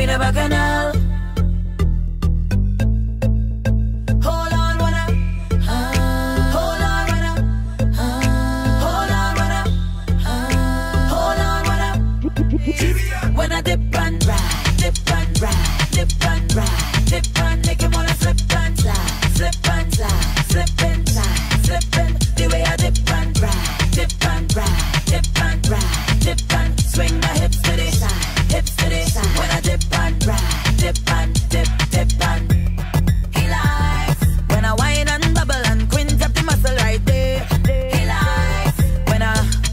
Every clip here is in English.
the bacchanal. Hold on, wanna. Hold on, wanna. Hold on, wanna. Hold on, wanna. When I dip and ride, dip and ride, dip and ride, dip and make him wanna slip and slide, slip and slide, slip inside, slipping. The way I dip and ride, dip and ride, dip and ride, dip and swing my hips to the side, hips to the side. When I dip and ride, dip and dip, dip and. He likes when I whine and bubble and quint up the muscle right there. He likes when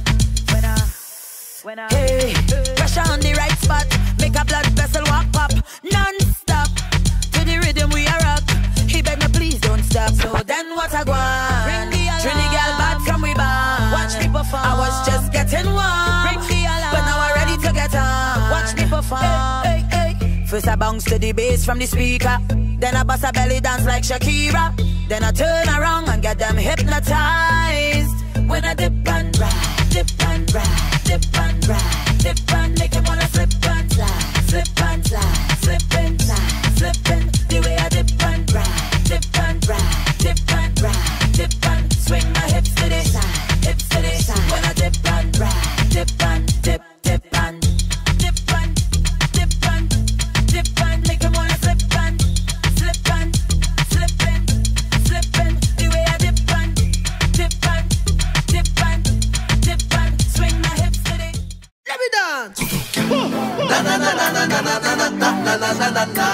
I hey, pressure on the right spot, make a blood vessel walk pop non-stop to the rhythm we are rock. He beg me please don't stop. So then what I want? Trini girl bad from we bar. Watch me perform. I was just getting warm, but now I'm ready to get on. Watch me perform. Hey, hey, hey. First I bounce to the bass from the speaker, then I bust a belly dance like Shakira, then I turn around and get them hypnotized. When I dip and ride, dip and ride, dip and ride, dip and make him wanna slip and slide, slip and slide, slip inside, slipping. The way I dip and ride, dip and ride, dip and ride, dip and swing my hips to the side, hips to the side. When I dip and ride, dip and dip, dip and dip and dip and dip and make him wanna slip and slip and slipping, slipping. The way I dip and dip and dip and dip and swing my hips to the. Let me dance. Na na na na na na na na na na na na na na.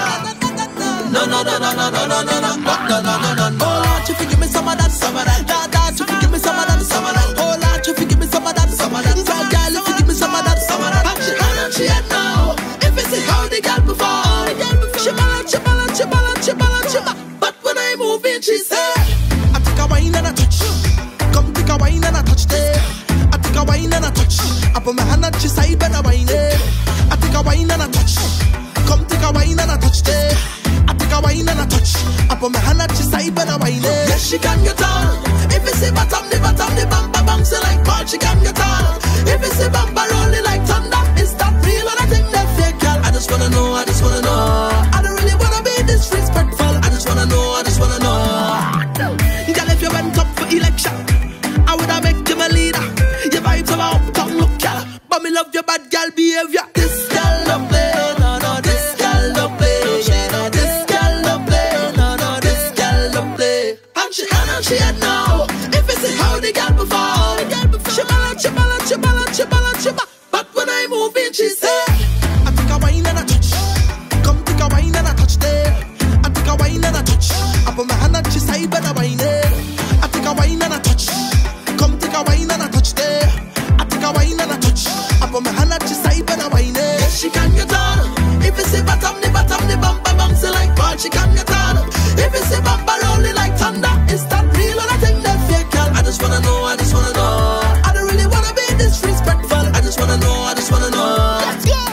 No no no no no no no no no no no no no no. Oh Lord, you forgive me some of that, some of that. Dad, you forgive me some of that, some of that. Oh Lord, you forgive me some of that, some of that. Bad girl, you forgive me some of that, some of that. And she had now. If it's how the girl before, she balance, she balance, she balance, she balance, she balance. But when I move in, she say, I take a wine and a touch. Come take a wine and a touch there. I take a wine and a touch. I put my hand at your side and I wine it. I take a wine and a touch. Come take a wine and a touch there. I take a wine and a touch. I put my hand at your side and I wine it. yes, she can get on. If it's a bottom, the bumper bounce like ball, she can get on. If it's a bumper rolling like thunder, is that real or I think that fake, girl? I just wanna know, I just wanna know. I don't really wanna be disrespectful. I just wanna know, I just wanna know. Girl, if you went up for election, I woulda make you my leader. Your vibes are uptown, look, girl. But me love your bad girl behavior. This girl don't play, no, no, this girl don't play. This girl don't play, no, no, this girl don't play. And she had now. If it's how the girl before, she balance, she balance, she balance, she balance, she balance. But when I move in, she say, I take a wine and a touch. Come take a wine and a touch there. I take a wine and a touch. I put my hand at your side and I wine it. I take a wine and a touch. Come take a wine and a touch there. I take a wine and a touch. I put my hand at your side and I wine it. yes, she can get on. If it's a bottom, the bumper bounce like ball, she can get on. If it's a bumper rolling like thunder, is that real or I think that fake, girl? I just wanna know, I just wanna know. I don't really wanna be disrespectful. I just wanna know, I just wanna know. Let's go.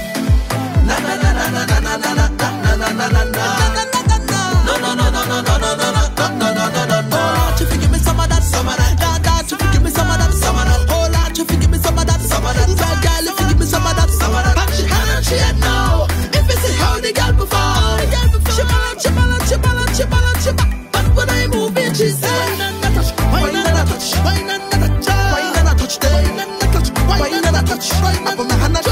Na na na na na na na na na na na na na. No no no no no no no no no no no no no no. Oh Lord, you forgive me some of that, some of that. Dad, you forgive me some of that, some of that. Oh Lord, you forgive me some of that, some of that. Bad girl, you forgive me some of that, some of that. And she had now. If it's how the girl before, she balance, she balance, she balance, she balance, she balance. But when I move in, she say, Wine and a touch, wine and a touch, wine and a touch, wine and a touch, wine and a touch, wine and a touch. I put my hand